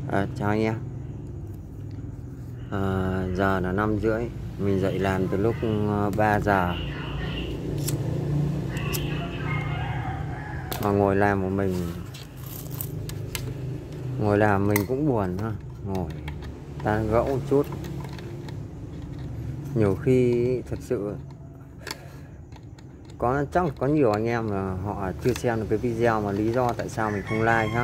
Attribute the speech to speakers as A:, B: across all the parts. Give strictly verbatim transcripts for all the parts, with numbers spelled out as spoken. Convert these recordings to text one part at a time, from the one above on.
A: À, chào anh em. À, giờ là năm rưỡi, mình dậy làm từ lúc ba giờ. Mà ngồi làm của mình, ngồi làm mình cũng buồn ha. Ngồi tán gẫu một chút. Nhiều khi thật sự có chắc có nhiều anh em mà họ chưa xem được cái video mà lý do tại sao mình không like ha.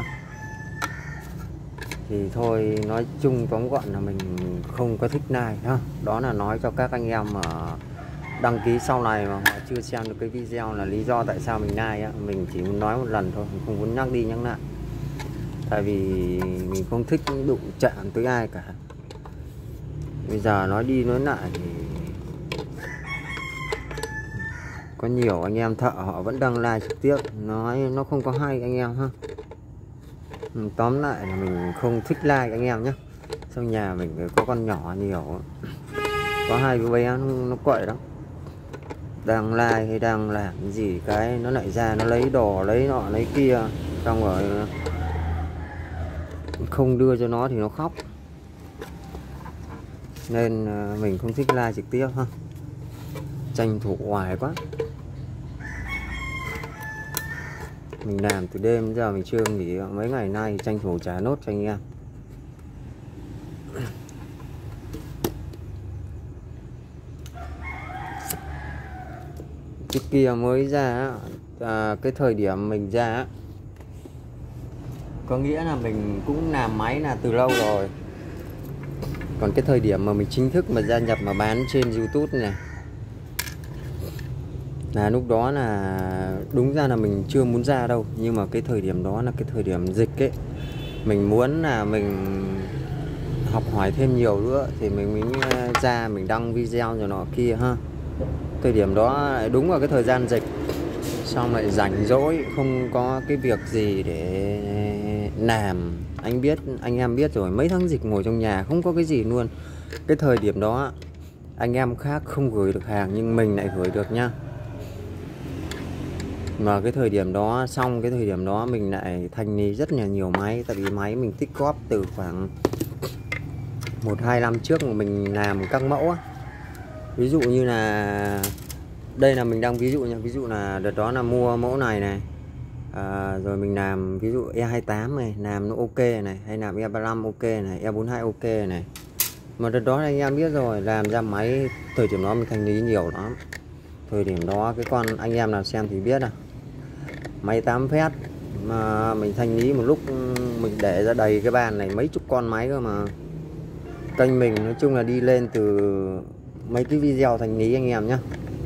A: Thì thôi, nói chung tóm gọn là mình không có thích like ha. Đó là nói cho các anh em mà đăng ký sau này mà họ chưa xem được cái video là lý do tại sao mình like á. Mình chỉ muốn nói một lần thôi, mình không muốn nhắc đi nhắc lại. Tại vì mình không thích đụng chạm tới ai cả. Bây giờ nói đi nói lại thì có nhiều anh em thợ họ vẫn đăng like trực tiếp, nói nó không có hay anh em ha. Tóm lại là mình không thích like anh em nhé. Trong nhà mình có con nhỏ nhiều, có hai đứa bé nó, nó quậy lắm. Đang like hay đang làm gì cái nó lại ra nó lấy đồ lấy nọ lấy kia, xong rồi không đưa cho nó thì nó khóc. Nên mình không thích like trực tiếp ha. Tranh thủ hoài quá. Mình làm từ đêm đến giờ mình chưa nghỉ, mấy ngày nay tranh thủ trả nốt cho anh em. Trước kia mới ra à, cái thời điểm mình ra có nghĩa là mình cũng làm máy là từ lâu rồi. Còn cái thời điểm mà mình chính thức mà gia nhập mà bán trên YouTube này là lúc đó là đúng ra là mình chưa muốn ra đâu, nhưng mà cái thời điểm đó là cái thời điểm dịch ấy, mình muốn là mình học hỏi thêm nhiều nữa thì mình mới ra mình đăng video rồi nọ kia ha. Thời điểm đó lại đúng vào cái thời gian dịch, xong lại rảnh rỗi không có cái việc gì để làm. Anh biết, anh em biết rồi, mấy tháng dịch ngồi trong nhà không có cái gì luôn. Cái thời điểm đó anh em khác không gửi được hàng nhưng mình lại gửi được nhá. Mà cái thời điểm đó, xong cái thời điểm đó mình lại thanh lý rất là nhiều máy. Tại vì máy mình tích góp từ khoảng một hai năm trước mà mình làm các mẫu á. Ví dụ như là đây là mình đang ví dụ nha, ví dụ là đợt đó là mua mẫu này này à, rồi mình làm ví dụ E hai tám này làm nó ok này, hay làm E ba mươi lăm ok này, E bốn mươi hai ok này. Mà đợt đó anh em biết rồi, làm ra máy thời điểm đó mình thanh lý nhiều lắm. Thời điểm đó cái con anh em nào xem thì biết à, máy tám phét mà mình thanh lý một lúc mình để ra đầy cái bàn này mấy chục con máy cơ mà. Kênh mình nói chung là đi lên từ mấy cái video thanh lý anh em nhé.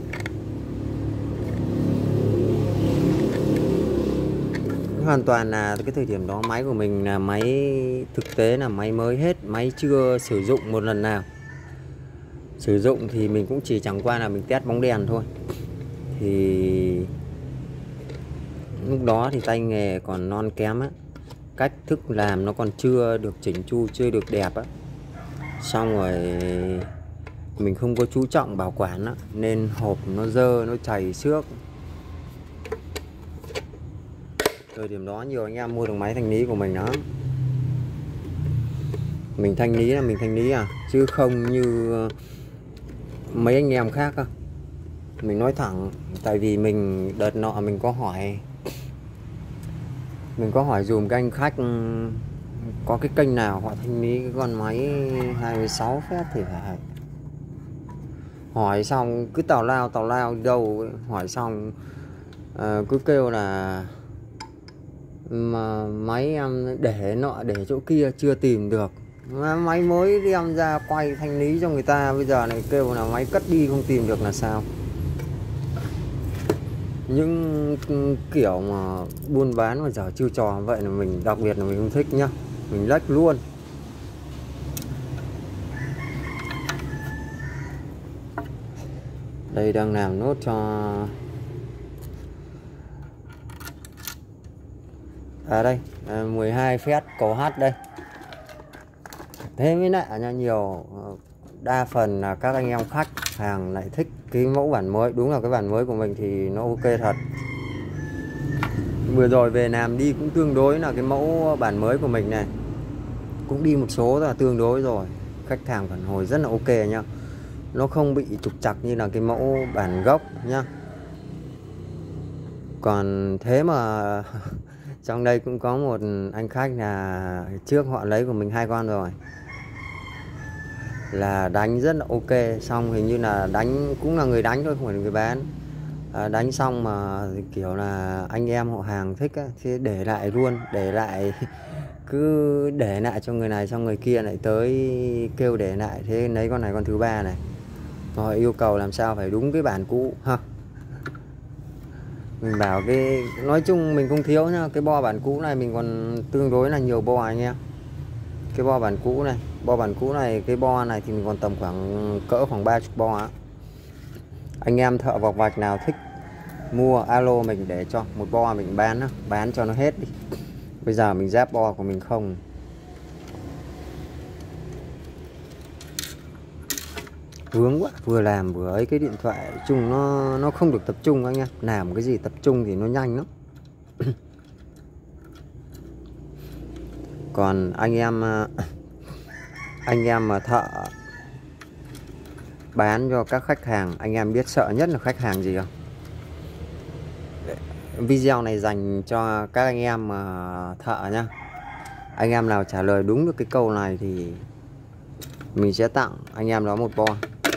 A: Hoàn toàn là cái thời điểm đó máy của mình là máy thực tế là máy mới hết, máy chưa sử dụng một lần nào. Sử dụng thì mình cũng chỉ chẳng qua là mình test bóng đèn thôi. Thì lúc đó thì tay nghề còn non kém á, cách thức làm nó còn chưa được chỉnh chu, chưa được đẹp á. Xong rồi mình không có chú trọng bảo quản á, nên hộp nó dơ, nó chảy xước. Thời điểm đó nhiều anh em mua được máy thanh lý của mình đó. Mình thanh lý là mình thanh lý à, chứ không như mấy anh em khác á. Mình nói thẳng, tại vì mình đợt nọ mình có hỏi Mình có hỏi dùm các anh khách có cái kênh nào họ thanh lý cái con máy hai mươi sáu phép thì phải. Hỏi xong cứ tào lao tào lao đâu ấy. Hỏi xong à, cứ kêu là mà máy em để nọ để chỗ kia chưa tìm được. Máy mới đem ra quay thanh lý cho người ta, bây giờ này kêu là máy cất đi không tìm được là sao. Những kiểu mà buôn bán mà giờ chiêu trò vậy là mình đặc biệt là mình không thích nhá. Mình lách luôn. Đây đang làm nốt cho à đây à, mười hai phét cầu H đây. Thế mới lại nha, nhiều đa phần là các anh em khách hàng lại thích cái mẫu bản mới. Đúng là cái bản mới của mình thì nó ok thật. Vừa rồi về làm đi cũng tương đối là cái mẫu bản mới của mình này. cũng đi một số là tương đối rồi, khách hàng phản hồi rất là ok nhá, nó không bị trục trặc như là cái mẫu bản gốc nhá. Còn thế mà trong đây cũng có một anh khách là trước họ lấy của mình hai con rồi, là đánh rất là ok, xong hình như là đánh cũng là người đánh thôi, không phải là người bán. À, đánh xong mà kiểu là anh em họ hàng thích á, thì để lại luôn, để lại cứ để lại cho người này, xong người kia lại tới kêu để lại, thế lấy con này con thứ ba này, họ yêu cầu làm sao phải đúng cái bản cũ ha. Mình bảo cái nói chung mình không thiếu nhá, cái bo bản cũ này mình còn tương đối là nhiều bo anh em. Cái bo bản cũ này, bo bản cũ này, cái bo này thì mình còn tầm khoảng cỡ khoảng ba mươi bo á. Anh em thợ vọc vạch nào thích mua alo mình để cho một bo mình bán á, bán cho nó hết đi. Bây giờ mình giáp bo của mình không. Vướng quá, vừa làm vừa ấy, cái điện thoại chung nó nó không được tập trung anh em. Làm cái gì tập trung thì nó nhanh lắm. Còn anh em anh em mà thợ bán cho các khách hàng, anh em biết sợ nhất là khách hàng gì không? Video này dành cho các anh em mà thợ nhá. Anh em nào trả lời đúng được cái câu này thì mình sẽ tặng anh em đó một bo.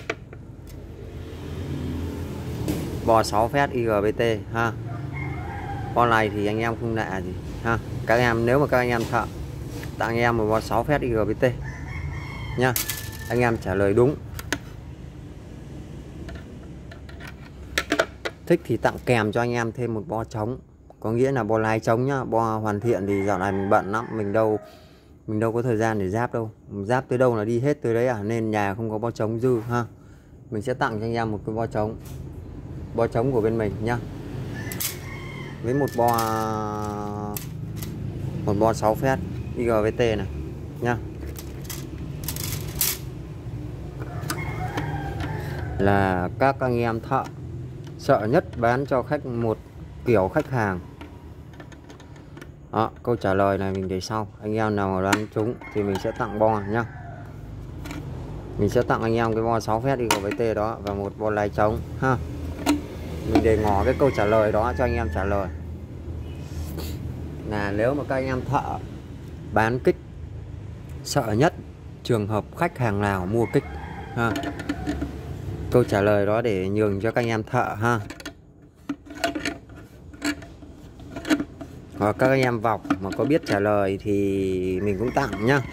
A: Bo sáu phét i giê bê tê ha. Bo này thì anh em không lạ gì ha. Các em nếu mà các anh em thợ tặng anh em một bo sáu phét i giê bê tê nha. Anh em trả lời đúng. Thích thì tặng kèm cho anh em thêm một bo trống, có nghĩa là bo lái trống nhá. Bo hoàn thiện thì dạo này mình bận lắm, mình đâu mình đâu có thời gian để giáp đâu, giáp tới đâu là đi hết tới đấy à, nên nhà không có bo trống dư ha. Mình sẽ tặng cho anh em một cái bo trống, bo trống của bên mình nhá, với một bo một bo sáu phét i giê bê tê này nhá. Là các anh em thợ sợ nhất bán cho khách một kiểu khách hàng. Đó, câu trả lời này mình để sau, anh em nào mà đoán trúng thì mình sẽ tặng bo nhá. Mình sẽ tặng anh em cái bo sáu phét i giê bê tê đó và một bo lái trống ha. Mình để ngỏ cái câu trả lời đó cho anh em trả lời. Là nếu mà các anh em thợ bán kích, sợ nhất trường hợp khách hàng nào mua kích ha. Câu trả lời đó để nhường cho các anh em thợ ha. Hoặc các anh em vọc mà có biết trả lời thì mình cũng tặng nhá.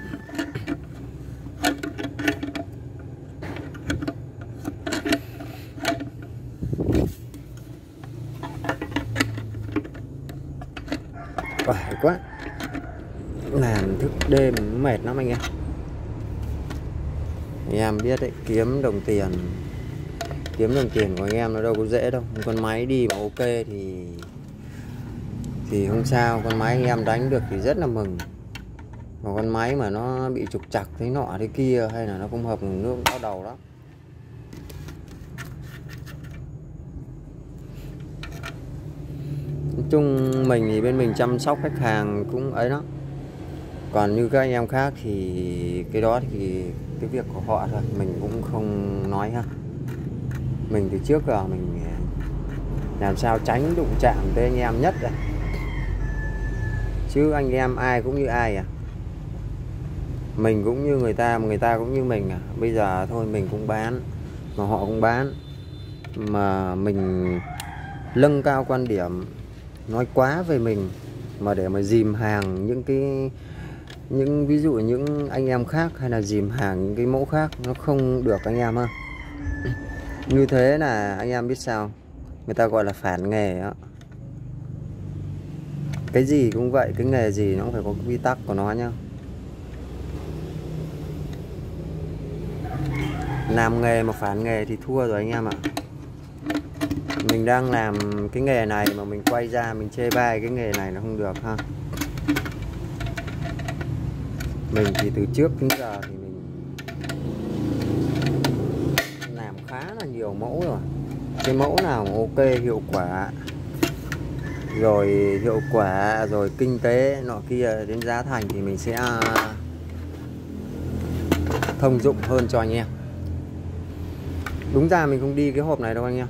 A: Phải quá, làm thức đêm mệt lắm anh em. Anh em biết đấy, kiếm đồng tiền kiếm đồng tiền của anh em nó đâu có dễ đâu. Con máy đi mà ok thì thì không sao, con máy anh em đánh được thì rất là mừng. Mà con máy mà nó bị trục trặc thế nọ thế kia, hay là nó không hợp nước, đau đầu lắm. Nói chung mình thì bên mình chăm sóc khách hàng cũng ấy đó. Còn như các anh em khác thì cái đó thì cái việc của họ thôi, mình cũng không nói ha. Mình từ trước giờ mình làm sao tránh đụng chạm tới anh em nhất rồi. Chứ anh em ai cũng như ai à. Mình cũng như người ta, người ta cũng như mình à. Bây giờ thôi mình cũng bán, mà họ cũng bán, mà mình nâng cao quan điểm nói quá về mình mà để mà dìm hàng những cái những ví dụ những anh em khác, hay là dìm hàng những cái mẫu khác, nó không được anh em ha. Như thế là anh em biết sao, người ta gọi là phản nghề đó. Cái gì cũng vậy, cái nghề gì nó cũng phải có quy tắc của nó nhá. Làm nghề mà phản nghề thì thua rồi anh em ạ. Mình đang làm cái nghề này mà mình quay ra mình chê bai cái nghề này nó không được ha. Mình thì từ trước đến giờ thì mình làm khá là nhiều mẫu rồi. Cái mẫu nào mà ok, hiệu quả, rồi hiệu quả rồi kinh tế nọ kia đến giá thành thì mình sẽ thông dụng hơn cho anh em. Đúng ra mình không đi cái hộp này đâu anh em,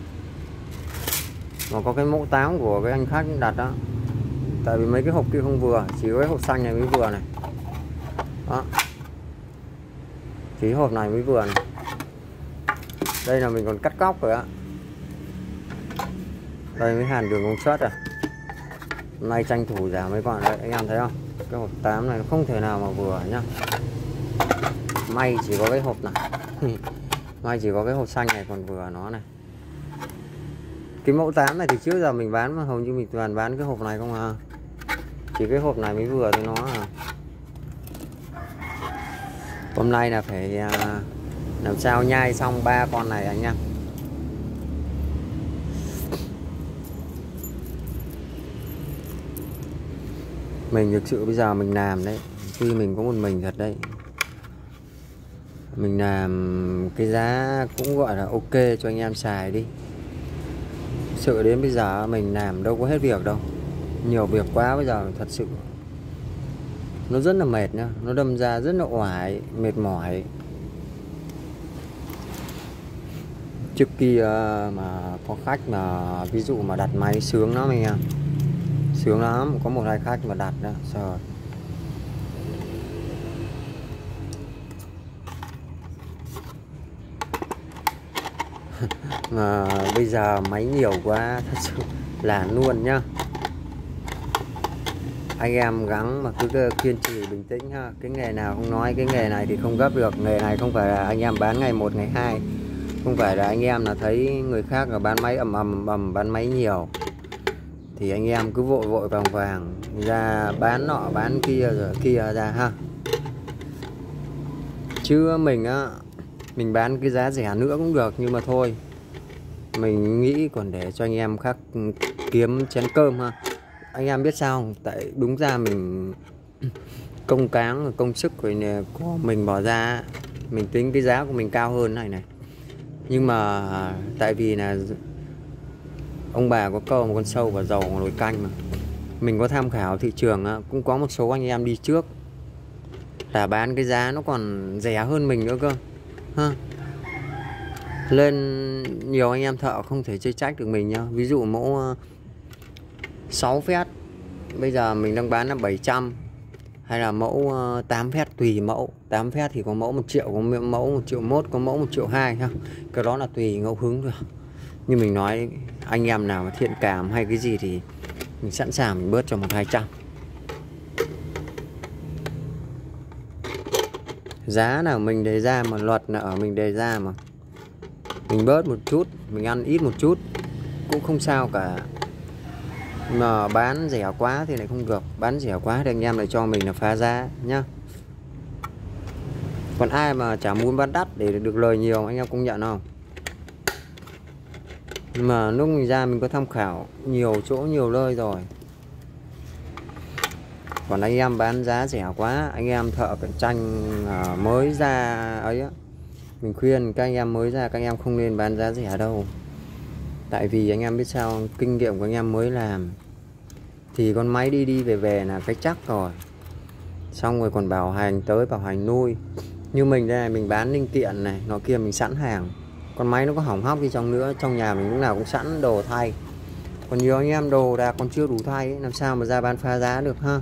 A: mà có cái mẫu tám của cái anh khác đặt đó. Tại vì mấy cái hộp kia không vừa, chỉ có cái hộp xanh này mới vừa này. Đó, chỉ hộp này mới vừa này. Đây là mình còn cắt góc rồi á. Đây mới hàn đường công suất à. Hôm nay tranh thủ giảm mấy con đấy, anh em thấy không? Cái hộp tám này nó không thể nào mà vừa nhá. May chỉ có cái hộp này. May chỉ có cái hộp xanh này còn vừa nó này. Cái mẫu tám này thì trước giờ mình bán mà hầu như mình toàn bán cái hộp này không à. Chỉ cái hộp này mới vừa thì nó à. Hôm nay là phải à, làm sao nhai xong ba con này anh em. Mình thực sự bây giờ mình làm đấy, tuy mình có một mình thật đấy, mình làm cái giá cũng gọi là ok cho anh em xài đi. Sự đến bây giờ mình làm đâu có hết việc đâu, nhiều việc quá bây giờ thật sự nó rất là mệt nhá, nó đâm ra rất là oải, mệt mỏi. Trước kia mà có khách mà ví dụ mà đặt máy sướng lắm anh em, sướng lắm, có một hai khách mà đặt đó trời. Mà bây giờ máy nhiều quá thật sự là luôn nhá. Anh em gắng mà cứ kiên trì bình tĩnh ha. Cái nghề nào không nói, cái nghề này thì không gấp được. Nghề này không phải là anh em bán ngày một ngày hai, không phải là anh em là thấy người khác là bán máy ầm ầm ầm bán máy nhiều thì anh em cứ vội vội vàng vàng ra bán nọ bán kia rồi kia ra ha. Chứ mình á, mình bán cái giá rẻ nữa cũng được, nhưng mà thôi mình nghĩ còn để cho anh em khác kiếm chén cơm ha. Anh em biết sao không? Tại đúng ra mình công cáng công sức của mình bỏ ra, mình tính cái giá của mình cao hơn này này, nhưng mà tại vì là ông bà có câu một con sâu vào dầu nồi canh mà. Mình có tham khảo thị trường, cũng có một số anh em đi trước là bán cái giá nó còn rẻ hơn mình nữa cơ ha. Lên nhiều anh em thợ không thể chê trách được mình nhá. Ví dụ mẫu sáu phét bây giờ mình đang bán là bảy trăm, hay là mẫu tám phét tùy mẫu. Tám phét thì có mẫu một triệu, có mẫu một triệu mốt, có mẫu một triệu hai ha. Cái đó là tùy ngẫu hứng rồi. Như mình nói, anh em nào mà thiện cảm hay cái gì thì mình sẵn sàng mình bớt cho một hai trăm. Giá nào mình đề ra mà luật là ở mình đề ra mà. Mình bớt một chút, mình ăn ít một chút cũng không sao cả. Mà bán rẻ quá thì lại không được. Bán rẻ quá thì anh em lại cho mình là phá giá nhá. Còn ai mà chả muốn bán đắt để được lời nhiều, anh em công nhận không? Nhưng mà lúc mình ra mình có tham khảo nhiều chỗ nhiều nơi rồi. Còn anh em bán giá rẻ quá, anh em thợ cạnh tranh mới ra ấy á, mình khuyên các anh em mới ra các anh em không nên bán giá rẻ đâu. Tại vì anh em biết sao, kinh nghiệm của anh em mới làm thì con máy đi đi về về là cái chắc rồi. Xong rồi còn bảo hành tới bảo hành nuôi. Như mình đây này, mình bán linh tiện này, nó kia mình sẵn hàng. Con máy nó có hỏng hóc đi trong nữa, trong nhà mình lúc nào cũng sẵn đồ thay. Còn nhiều anh em đồ đạc còn chưa đủ thay ấy, làm sao mà ra bán phá giá được ha.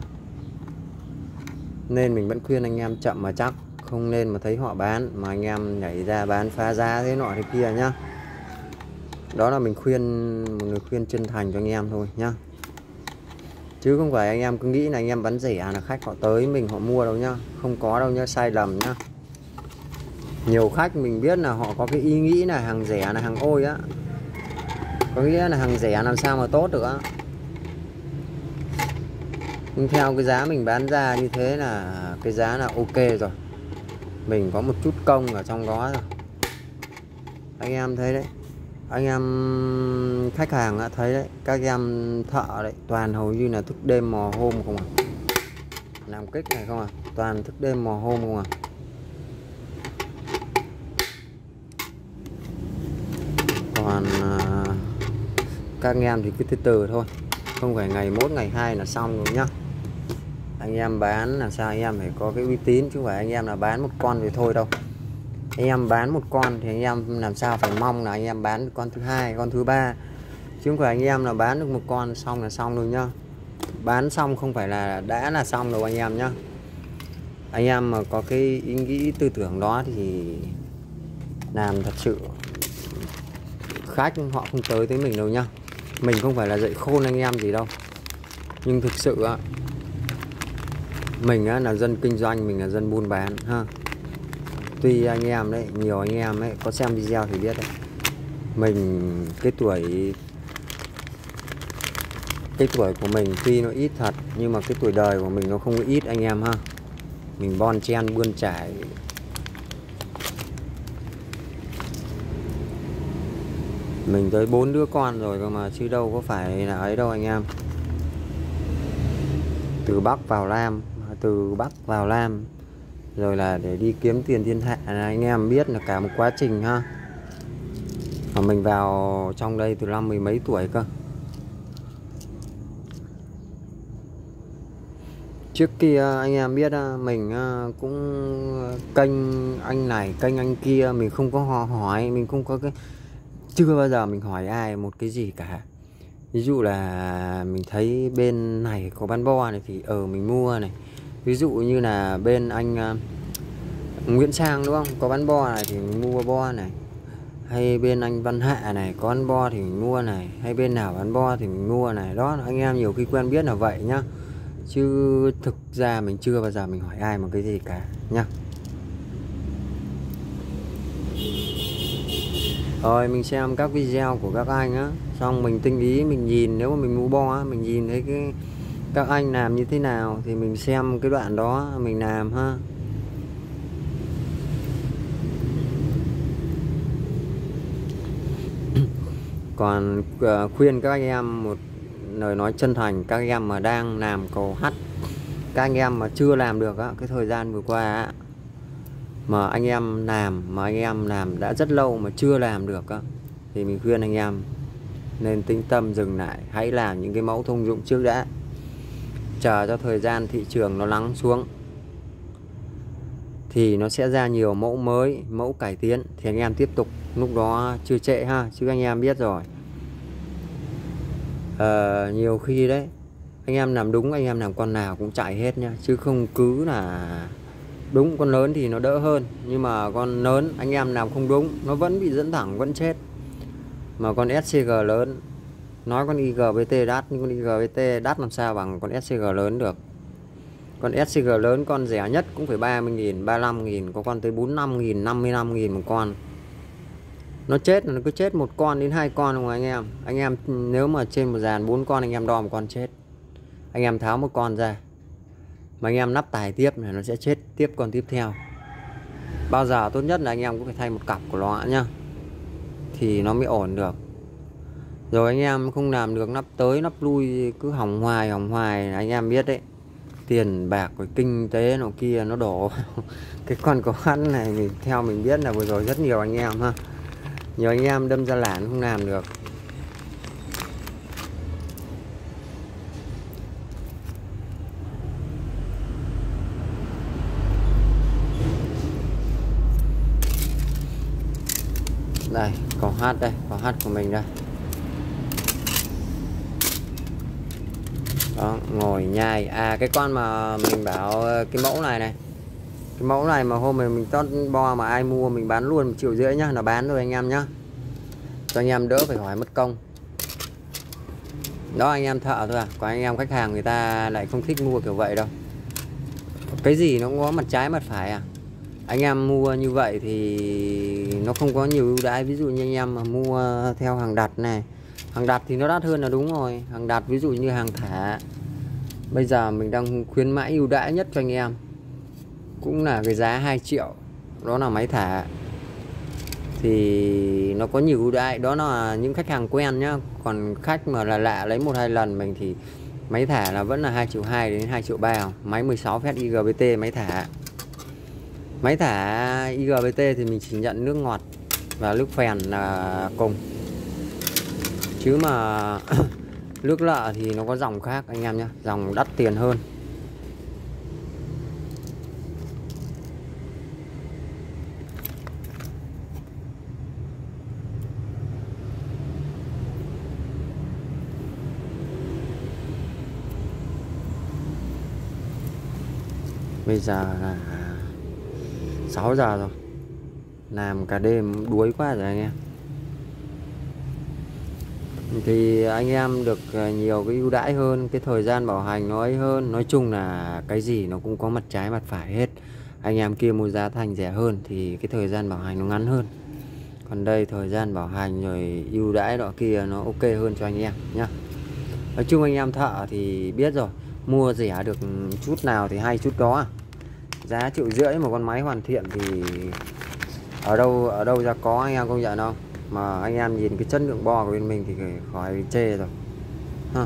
A: Nên mình vẫn khuyên anh em chậm mà chắc, không nên mà thấy họ bán mà anh em nhảy ra bán phá giá thế nọ thế kia nhá. Đó là mình khuyên, một người khuyên chân thành cho anh em thôi nhá. Chứ không phải anh em cứ nghĩ là anh em bán rẻ là khách họ tới mình họ mua đâu nhá. Không có đâu nhá, sai lầm nhá. Nhiều khách mình biết là họ có cái ý nghĩ là hàng rẻ là hàng ôi á. Có nghĩa là hàng rẻ làm sao mà tốt được á. Nhưng theo cái giá mình bán ra như thế là cái giá là ok rồi. Mình có một chút công ở trong đó rồi. Anh em thấy đấy. Anh em khách hàng đã thấy đấy. Các em thợ đấy toàn hầu như là thức đêm mò hôm không à. Làm kích này không à, toàn thức đêm mò hôm không à. Còn à, các anh em thì cứ từ từ thôi, không phải ngày mốt ngày hai là xong rồi nhá. anh em bán làm sao anh em phải có cái uy tín, chứ không phải anh em là bán một con thì thôi đâu. Anh em bán một con thì anh em làm sao phải mong là anh em bán con thứ hai, con thứ ba, chứ không phải anh em là bán được một con xong là xong rồi nhá. Bán xong không phải là đã là xong đâu anh em nhá. Anh em mà có cái ý nghĩ tư tưởng đó thì làm thật sự khách họ không tới tới mình đâu nhá. Mình không phải là dạy khôn anh em gì đâu, nhưng thực sự á, mình á là dân kinh doanh, mình là dân buôn bán ha. Tuy anh em đấy, nhiều anh em ấy có xem video thì biết đấy, mình cái tuổi cái tuổi của mình tuy nó ít thật, nhưng mà cái tuổi đời của mình nó không ít anh em ha. Mình bon chen bươn trải, mình tới bốn đứa con rồi cơ mà, chứ đâu có phải là ấy đâu anh em. Từ Bắc vào Nam, từ Bắc vào Nam, rồi là để đi kiếm tiền thiên hạ, anh em biết là cả một quá trình ha. Mà mình vào trong đây từ năm mười mấy tuổi cơ. Trước kia anh em biết mình cũng kênh anh này kênh anh kia, mình không có hỏi, mình không có cái, chưa bao giờ mình hỏi ai một cái gì cả. Ví dụ là mình thấy bên này có bán bo này thì ở mình mua này. Ví dụ như là bên anh uh, Nguyễn Sang đúng không, có bán bo này thì mình mua bo này. Hay bên anh Văn Hạ này có bán bo thì mình mua này. Hay bên nào bán bo thì mình mua này. Đó, anh em nhiều khi quen biết là vậy nhá. Chứ thực ra mình chưa bao giờ mình hỏi ai một cái gì cả nhá. Rồi mình xem các video của các anh á, xong mình tinh ý, mình nhìn, nếu mà mình mua bo á, mình nhìn thấy cái các anh làm như thế nào thì mình xem cái đoạn đó mình làm ha. Còn uh, khuyên các anh em một lời nói chân thành, các anh em mà đang làm cầu hắt, các anh em mà chưa làm được á, cái thời gian vừa qua á, mà anh em làm mà anh em làm đã rất lâu mà chưa làm được á, thì mình khuyên anh em nên tĩnh tâm dừng lại, hãy làm những cái mẫu thông dụng trước đã, chờ cho thời gian thị trường nó lắng xuống thì nó sẽ ra nhiều mẫu mới, mẫu cải tiến thì anh em tiếp tục, lúc đó chưa trễ ha. Chứ anh em biết rồi, à, nhiều khi đấy anh em làm đúng, anh em làm con nào cũng chạy hết nha, chứ không cứ là đúng. Con lớn thì nó đỡ hơn, nhưng mà con lớn anh em làm không đúng nó vẫn bị dẫn thẳng, vẫn chết. Mà con ét xê giê lớn, nói con i giê bê tê đắt, nhưng con i giê bê tê đắt làm sao bằng con ét xê giê lớn được. Con ét xê giê lớn con rẻ nhất cũng phải ba mươi nghìn, ba mươi lăm nghìn, có con tới bốn mươi lăm nghìn, năm mươi lăm nghìn một con. Nó chết là nó cứ chết một con đến hai con không anh em. Anh em nếu mà trên một dàn bốn con anh em đo một con chết, anh em tháo một con ra mà anh em nắp tài tiếp này, nó sẽ chết tiếp con tiếp theo. Bao giờ tốt nhất là anh em cũng phải thay một cặp của nó nhá, thì nó mới ổn được. Rồi anh em không làm được nắp tới nắp lui, cứ hỏng hoài hỏng hoài, anh em biết đấy, tiền bạc rồi kinh tế nó kia nó đổ cái con cầu hắt này. Mình theo mình biết là vừa rồi rất nhiều anh em ha, nhiều anh em đâm ra lản không làm được. Đây cầu hát, đây cầu hát của mình đây. Đó, ngồi nhai. À cái con mà mình bảo cái mẫu này này, cái mẫu này mà hôm này mình tót bo mà ai mua mình bán luôn một triệu rưỡi nhá, là bán rồi anh em nhá, cho anh em đỡ phải hỏi mất công. Đó anh em thợ thôi à, còn anh em khách hàng người ta lại không thích mua kiểu vậy đâu. Cái gì nó cũng có mặt trái mặt phải à. Anh em mua như vậy thì nó không có nhiều ưu đãi. Ví dụ như anh em mà mua theo hàng đặt này, hàng đặt thì nó đắt hơn là đúng rồi. Hàng đặt ví dụ như hàng thả, bây giờ mình đang khuyến mãi ưu đãi nhất cho anh em, cũng là cái giá hai triệu. Đó là máy thả, thì nó có nhiều ưu đãi. Đó là những khách hàng quen nhá. Còn khách mà là lạ lấy một hai lần mình thì máy thả là vẫn là hai triệu hai đến hai triệu ba. Máy mười sáu phép i giê bê tê máy thả. Máy thả i giê bê tê thì mình chỉ nhận nước ngọt và nước phèn là cùng. Chứ mà nước lợ thì nó có dòng khác anh em nhé, dòng đắt tiền hơn. Bây giờ là sáu giờ rồi, làm cả đêm đuối quá rồi anh em. Thì anh em được nhiều cái ưu đãi hơn, cái thời gian bảo hành nó ấy hơn. Nói chung là cái gì nó cũng có mặt trái mặt phải hết. Anh em kia mua giá thành rẻ hơn thì cái thời gian bảo hành nó ngắn hơn. Còn đây thời gian bảo hành rồi ưu đãi đó kia nó ok hơn cho anh em nhá. Nói chung anh em thợ thì biết rồi, mua rẻ được chút nào thì hay chút đó. Giá triệu rưỡi một con máy hoàn thiện thì ở đâu ở đâu ra có, anh em công nhận không? Mà anh em nhìn cái chất lượng bo của bên mình thì khỏi chê rồi ha.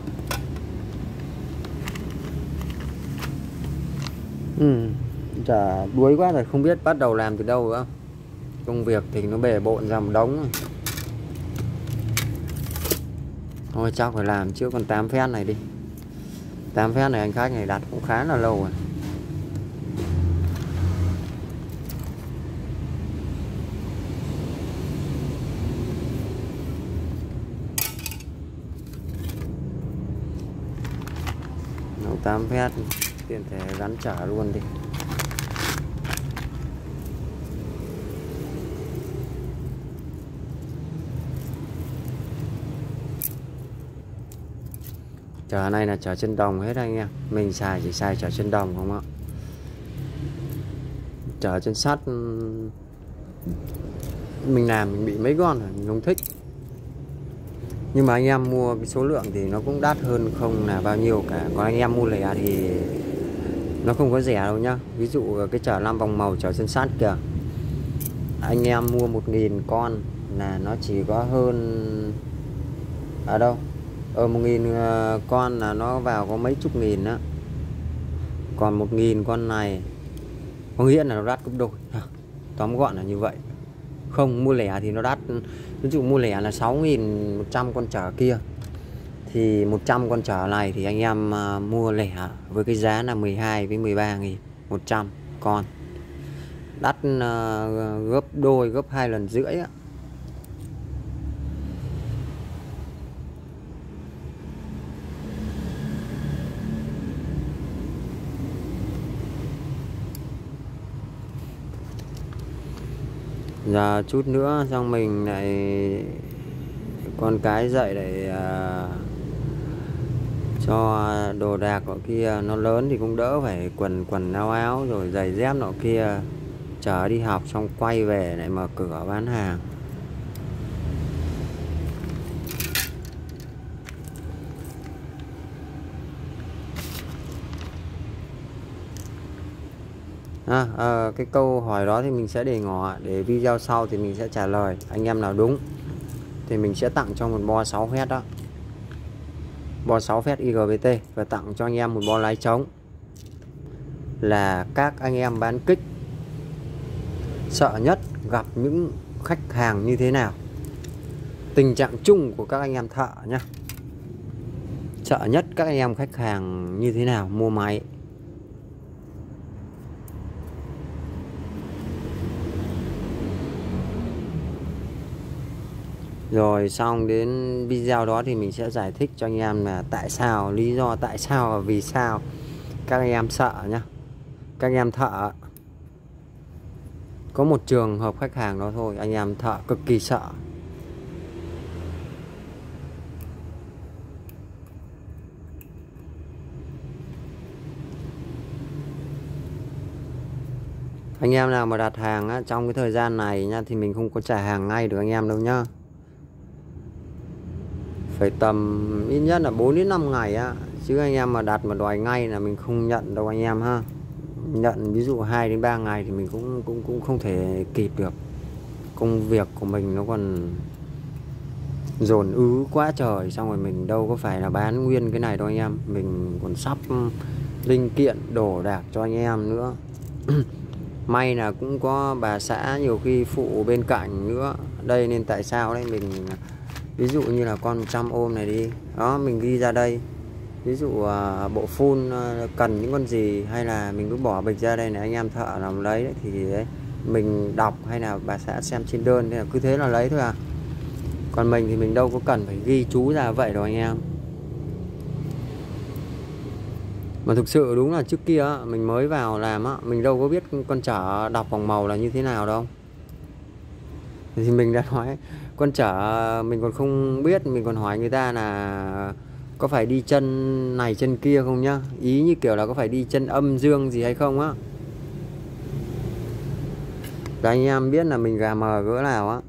A: Ừ, chả đuối quá rồi, không biết bắt đầu làm từ đâu nữa. Công việc thì nó bể bộn ra một đống. Thôi chắc phải làm trước con tám phét này đi. Tám phét này anh khách này đặt cũng khá là lâu rồi. Nấu tám phét tiện thể gắn trả luôn đi. Chở này là chở chân đồng hết anh em. Mình xài chỉ xài chở chân đồng không ạ. Chở chân sắt mình làm mình bị mấy con rồi, mình không thích. Nhưng mà anh em mua cái số lượng thì nó cũng đắt hơn không là bao nhiêu cả. Còn anh em mua lẻ thì nó không có rẻ đâu nhá. Ví dụ cái chở năm vòng màu chở chân sắt kìa, anh em mua một nghìn con là nó chỉ có hơn ở à đâu ở một nghìn con là nó vào có mấy chục nghìn đó. Còn một nghìn con này có nghĩa là nó đắt gấp đôi. Tóm gọn là như vậy. Không mua lẻ thì nó đắt. Ví dụ mua lẻ là sáu nghìn một trăm con chở kia, thì một trăm con chở này thì anh em mua lẻ với cái giá là mười hai với mười ba nghìn một trăm con. Đắt gấp đôi, gấp hai lần rưỡi á. Giờ chút nữa xong mình lại con cái dậy để uh, cho đồ đạc ở kia nó lớn thì cũng đỡ phải quần quần áo áo rồi giày dép nọ kia, chở đi học xong quay về lại mở cửa bán hàng. À, à, cái câu hỏi đó thì mình sẽ để ngỏ để video sau thì mình sẽ trả lời. Anh em nào đúng thì mình sẽ tặng cho một bo sáu phét đó, bo sáu phét i giê vê tê, và tặng cho anh em một bo lái trống. Là các anh em bán kích sợ nhất gặp những khách hàng như thế nào, tình trạng chung của các anh em thợ nhá, sợ nhất các anh em khách hàng như thế nào mua máy. Rồi xong đến video đó thì mình sẽ giải thích cho anh em là tại sao, lý do tại sao và vì sao các anh em sợ nhá. Các anh em thợ có một trường hợp khách hàng đó thôi, anh em thợ cực kỳ sợ. Anh em nào mà đặt hàng á, trong cái thời gian này nhá, thì mình không có trả hàng ngay được anh em đâu nhá. Phải tầm ít nhất là bốn đến năm ngày á, chứ anh em mà đặt mà đòi ngay là mình không nhận đâu anh em ha. Nhận ví dụ hai đến ba ngày thì mình cũng cũng cũng không thể kịp được. Công việc của mình nó còn dồn ứ quá trời, xong rồi mình đâu có phải là bán nguyên cái này đâu anh em, mình còn sắp linh kiện đổ đạc cho anh em nữa. May là cũng có bà xã nhiều khi phụ bên cạnh nữa. Đây nên tại sao đấy mình ví dụ như là con một trăm ôm này đi, đó mình ghi ra đây. Ví dụ uh, bộ phun uh, cần những con gì, hay là mình cứ bỏ bịch ra đây này, anh em thợ làm lấy đấy, thì đấy, mình đọc hay là bà xã xem trên đơn, nên là cứ thế là lấy thôi à. Còn mình thì mình đâu có cần phải ghi chú ra vậy đâu anh em. Mà thực sự đúng là trước kia á, mình mới vào làm á, mình đâu có biết con chở đọc vòng màu là như thế nào đâu. Thì mình đã nói con chở mình còn không biết, mình còn hỏi người ta là có phải đi chân này chân kia không nhá, ý như kiểu là có phải đi chân âm dương gì hay không á. Để anh em biết là mình gà mờ cỡ nào á.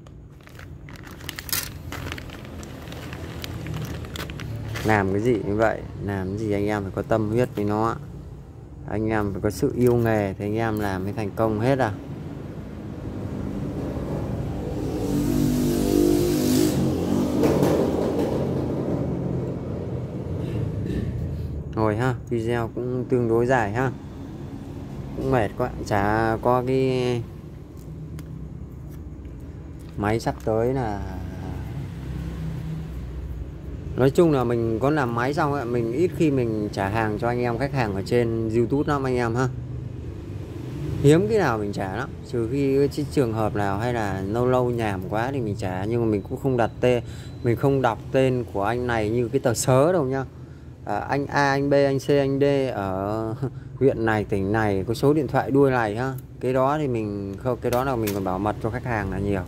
A: Làm cái gì như vậy, làm cái gì anh em phải có tâm huyết với nó, anh em phải có sự yêu nghề thì anh em làm mới thành công hết à. Rồi ha, video cũng tương đối dài ha, cũng mệt quá, chả có cái máy sắp tới là nói chung là mình có làm máy xong ấy, mình ít khi mình trả hàng cho anh em khách hàng ở trên YouTube lắm anh em ha, hiếm cái nào mình trả lắm, trừ khi cái trường hợp nào hay là lâu lâu nhàm quá thì mình trả, nhưng mà mình cũng không đặt tên, mình không đọc tên của anh này như cái tờ sớ đâu nhá. À, anh A, anh B, anh C, anh D ở huyện này, tỉnh này, có số điện thoại đuôi này ha. Cái đó thì mình không, cái đó là mình còn bảo mật cho khách hàng là nhiều.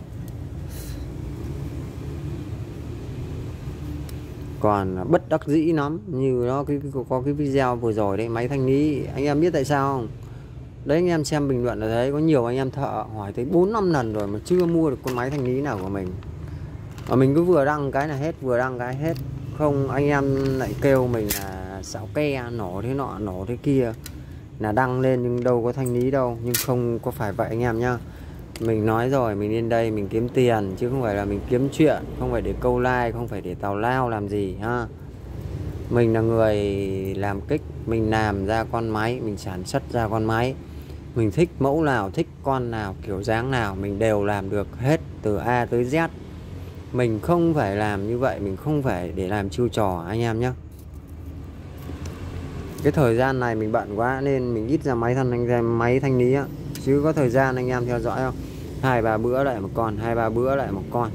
A: Còn bất đắc dĩ lắm, như nó cái, cái có cái video vừa rồi đấy, máy thanh lý, anh em biết tại sao không? Đấy, anh em xem bình luận là thấy có nhiều anh em thợ hỏi tới bốn năm lần rồi mà chưa mua được con máy thanh lý nào của mình. Và mình cứ vừa đăng cái là hết, vừa đăng cái hết. Không, anh em lại kêu mình là xạo ke, nổ thế nọ, nổ thế kia, là đăng lên nhưng đâu có thanh lý đâu. Nhưng không có phải vậy anh em nhá. Mình nói rồi, mình lên đây mình kiếm tiền chứ không phải là mình kiếm chuyện, không phải để câu like, không phải để tào lao làm gì ha. Mình là người làm kích, mình làm ra con máy, mình sản xuất ra con máy. Mình thích mẫu nào, thích con nào, kiểu dáng nào mình đều làm được hết từ A tới Z. Mình không phải làm như vậy, mình không phải để làm chiêu trò anh em nhé. Cái thời gian này mình bận quá nên mình ít ra máy thanh máy thanh lý á, chứ có thời gian anh em theo dõi không? Hai ba bữa lại một con, hai ba bữa lại một con.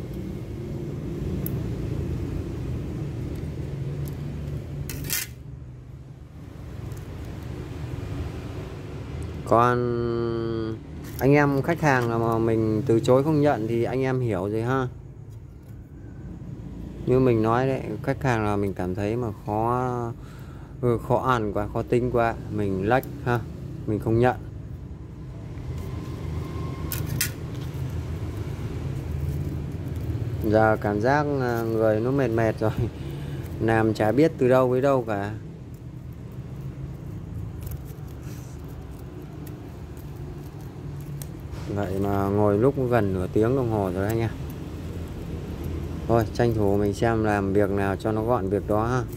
A: Còn anh em khách hàng mà mình từ chối không nhận thì anh em hiểu rồi ha. Như mình nói đấy, khách hàng là mình cảm thấy mà khó khó ăn quá, khó tính quá, mình lách ha, mình không nhận. Giờ cảm giác người nó mệt mệt rồi, làm chả biết từ đâu với đâu cả. Vậy mà ngồi lúc gần nửa tiếng đồng hồ rồi anh em. Thôi tranh thủ mình xem làm việc nào cho nó gọn việc đó ha.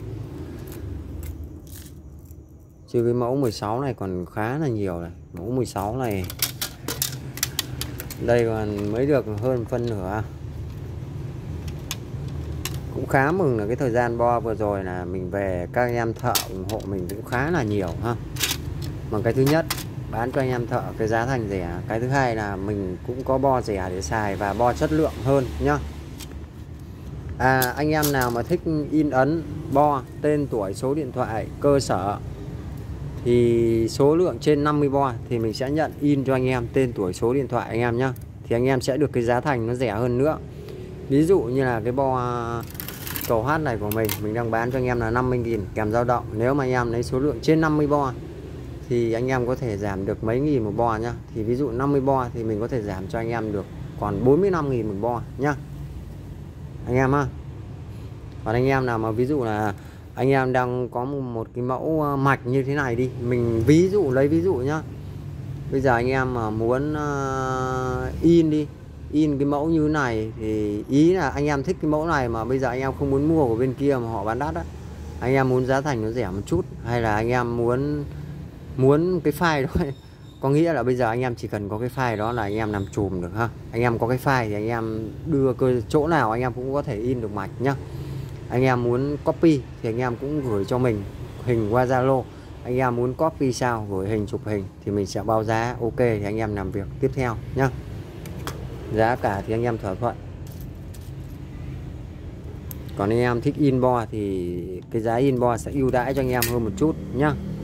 A: Chứ cái mẫu mười sáu này còn khá là nhiều này. Mẫu mười sáu này đây còn mới được hơn phân nửa. Cũng khá mừng là cái thời gian bo vừa rồi là mình về các anh em thợ ủng hộ mình cũng khá là nhiều ha. Mà cái thứ nhất bán cho anh em thợ cái giá thành rẻ, cái thứ hai là mình cũng có bo rẻ để xài và bo chất lượng hơn nhá. À, anh em nào mà thích in ấn bo, tên tuổi, số điện thoại, cơ sở thì số lượng trên năm mươi bo thì mình sẽ nhận in cho anh em tên tuổi, số điện thoại anh em nhá. Thì anh em sẽ được cái giá thành nó rẻ hơn nữa. Ví dụ như là cái bo cầu hát này của mình, mình đang bán cho anh em là năm mươi nghìn kèm dao động. Nếu mà anh em lấy số lượng trên năm mươi bo thì anh em có thể giảm được mấy nghìn một bo nhá. Thì ví dụ năm mươi bo thì mình có thể giảm cho anh em được còn bốn mươi lăm nghìn một bo nhá anh em ha. Còn anh em nào mà ví dụ là anh em đang có một cái mẫu mạch như thế này đi, mình ví dụ lấy ví dụ nhá. Bây giờ anh em mà muốn in đi, in cái mẫu như thế này thì ý là anh em thích cái mẫu này mà bây giờ anh em không muốn mua của bên kia mà họ bán đắt á, anh em muốn giá thành nó rẻ một chút, hay là anh em muốn muốn cái file đó có nghĩa là bây giờ anh em chỉ cần có cái file đó là anh em làm chùm được ha. Anh em có cái file thì anh em đưa cơ chỗ nào anh em cũng có thể in được mạch nhá. Anh em muốn copy thì anh em cũng gửi cho mình hình qua Zalo. Anh em muốn copy sao gửi hình chụp hình thì mình sẽ báo giá, ok thì anh em làm việc tiếp theo nhá. Giá cả thì anh em thỏa thuận. Còn anh em thích in bo thì cái giá in bo sẽ ưu đãi cho anh em hơn một chút nhá.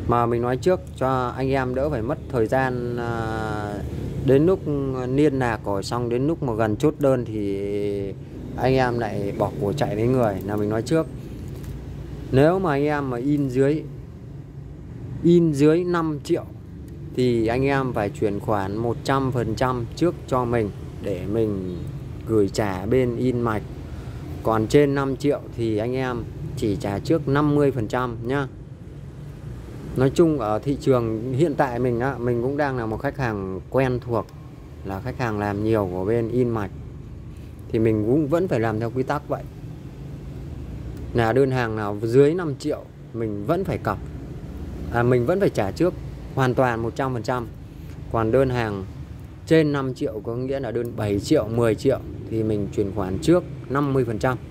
A: Mà mình nói trước cho anh em đỡ phải mất thời gian, à, đến lúc niên nạc rồi xong đến lúc mà gần chốt đơn thì anh em lại bỏ của chạy với người. Là mình nói trước, nếu mà anh em mà in dưới in dưới năm triệu thì anh em phải chuyển khoản một trăm phần trăm trước cho mình để mình gửi trả bên in mạch. Còn trên năm triệu thì anh em chỉ trả trước năm mươi phần trăm nhá. Nói chung ở thị trường hiện tại mình á, mình cũng đang là một khách hàng quen thuộc, là khách hàng làm nhiều của bên in mạch, thì mình cũng vẫn phải làm theo quy tắc vậy. Là đơn hàng nào dưới năm triệu mình vẫn phải cọc, à, mình vẫn phải trả trước hoàn toàn một trăm phần trăm. Còn đơn hàng trên năm triệu, có nghĩa là đơn bảy triệu, mười triệu thì mình chuyển khoản trước năm mươi phần trăm.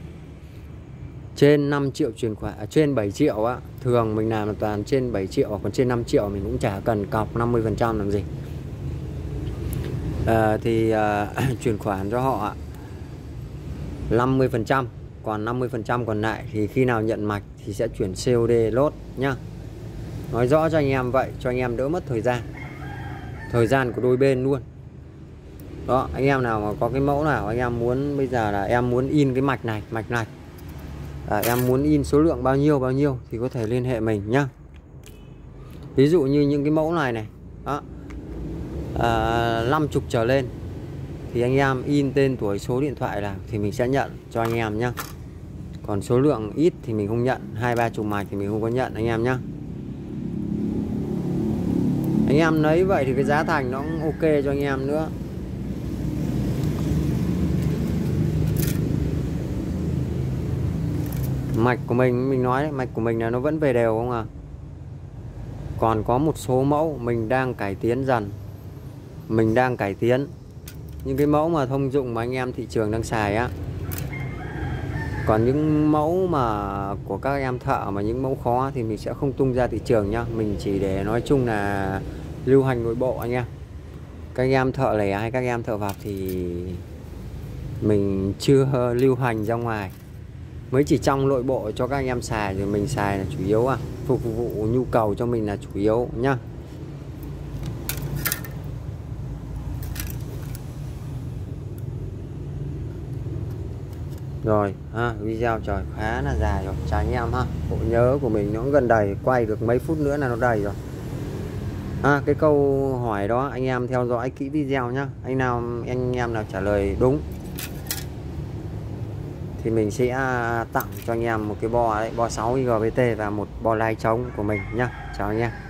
A: Trên năm triệu chuyển khoản, à, trên bảy triệu á, thường mình làm là toàn trên bảy triệu, còn trên năm triệu mình cũng chả cần cọc năm mươi phần trăm làm gì. À, thì à, chuyển khoản cho họ năm mươi phần trăm, còn năm mươi phần trăm còn lại thì khi nào nhận mạch thì sẽ chuyển xê ô đê lốt nhá. Nói rõ cho anh em vậy, cho anh em đỡ mất thời gian, thời gian của đôi bên luôn. Đó, anh em nào mà có cái mẫu nào anh em muốn, bây giờ là em muốn in cái mạch này, mạch này, à, em muốn in số lượng bao nhiêu bao nhiêu thì có thể liên hệ mình nhá. Ví dụ như những cái mẫu này này, đó, à, năm mươi trở lên thì anh em in tên tuổi số điện thoại là thì mình sẽ nhận cho anh em nhá. Còn số lượng ít thì mình không nhận, hai ba chục mạch thì mình không có nhận anh em nhá. Anh em lấy vậy thì cái giá thành nó cũng ok cho anh em nữa. Mạch của mình, mình nói đấy, mạch của mình là nó vẫn về đều không à. Còn có một số mẫu mình đang cải tiến dần, mình đang cải tiến những cái mẫu mà thông dụng mà anh em thị trường đang xài á. Còn những mẫu mà của các em thợ mà những mẫu khó thì mình sẽ không tung ra thị trường nhá. Mình chỉ để nói chung là lưu hành nội bộ anh em. Các em thợ lẻ hay các em thợ vặt thì mình chưa lưu hành ra ngoài, mới chỉ trong nội bộ cho các anh em xài rồi mình xài là chủ yếu, à phục vụ nhu cầu cho mình là chủ yếu nhá. Rồi ha, video trời khá là dài rồi, chào anh em ha. Bộ nhớ của mình nó cũng gần đầy, quay được mấy phút nữa là nó đầy rồi. À, cái câu hỏi đó anh em theo dõi kỹ video nhá. Anh nào anh em nào trả lời đúng thì mình sẽ tặng cho anh em một cái bo đấy, bo sáu gi ga bai ti và một bo lai trống của mình nhá. Chào anh em.